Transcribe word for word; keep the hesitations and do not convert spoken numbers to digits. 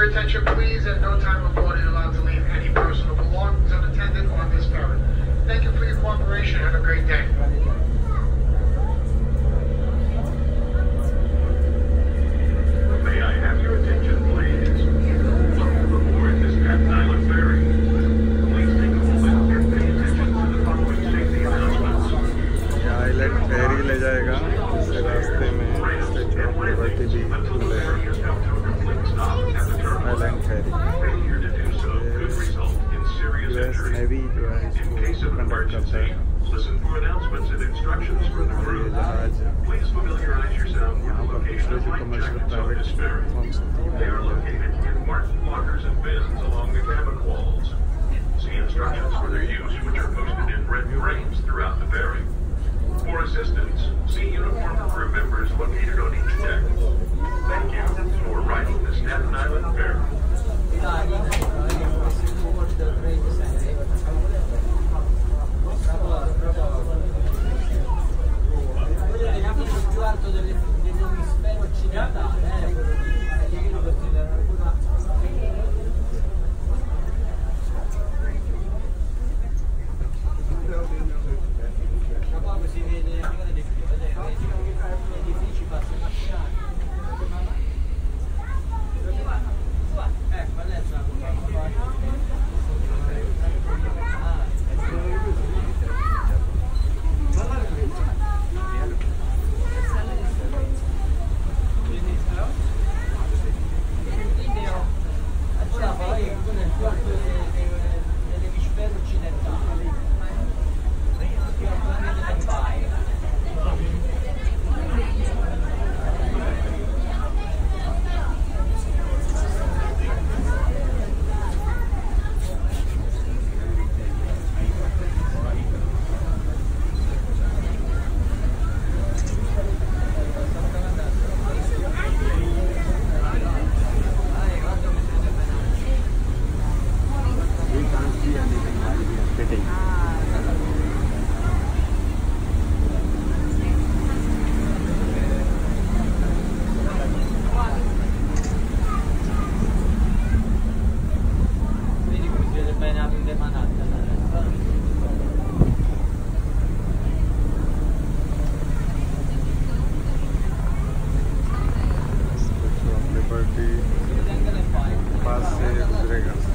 Your attention, please. At no time will board is allowed to leave any personal belongings unattended on this ferry. Thank you for your cooperation. Have a great day. May I have your attention, please? Welcome aboard this Staten Island ferry. Please take a moment and pay attention to the following safety announcements. ये island ferry ले जाएगा, इसके रास्ते में statue of liberty भी मिलेगा। आइलैंड फेरी US navy जो है इसको कंडक्ट करता है। Listen for announcements and instructions for the crew. Please familiarize yourself with the location of life jackets on this ferry. They are located in marked lockers and bins along the cabin walls. See instructions for their use, which are posted in red frames throughout the ferry. For assistance, see uniformed crew members located on each deck. Thank you for riding the Staten Island ferry. Liberty पास से गुजरेगा।